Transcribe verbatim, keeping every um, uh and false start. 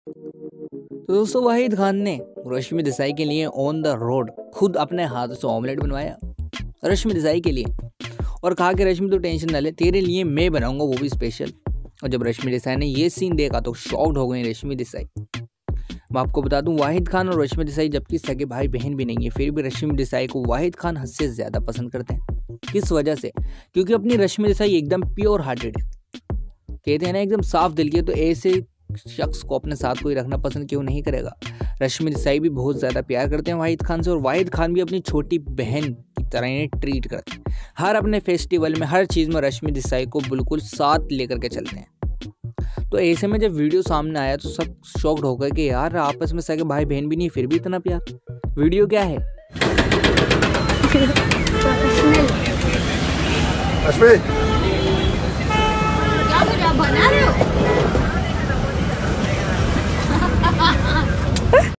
तो दोस्तों वाहिद खान ने रश्मि देसाई के लिए ऑन द रोड खुद अपने हाथों से ऑमलेट बनवाया रश्मि देसाई के लिए और कहा कि रश्मि तो टेंशन ना ले, तेरे लिए मैं बनाऊंगा वो भी स्पेशल। और जब रश्मि देसाई ने ये सीन देखा तो शॉक्ड हो गई रश्मि देसाई। मैं आपको बता दूं वाहिद खान और रश्मि देसाई जबकि सगे भाई बहन भी नहीं है, फिर भी रश्मि देसाई को वाहिद खान हद से ज्यादा पसंद करते हैं। किस वजह से? क्योंकि अपनी रश्मि देसाई एकदम प्योर हार्टेड है, कहते हैं ना एकदम साफ दिल की है, तो ऐसे शख्स को अपने साथ कोई रखना पसंद क्यों नहीं करेगा। रश्मि देसाई भी बहुत ज़्यादा प्यार करते हैं वाहिद खान से और वाहिद खान भी अपनी छोटी बहन की तरह इन्हें ट्रीट करते हैं। हर अपने फेस्टिवल में हर चीज़ में रश्मि देसाई को बिल्कुल साथ लेकर के चलते हैं। तो ऐसे में जब वीडियो सामने आया तो सब शॉक्ड हो गए कि यार आपस में सगे भाई बहन भी नहीं फिर भी इतना प्यार। वीडियो क्या है? रश्मि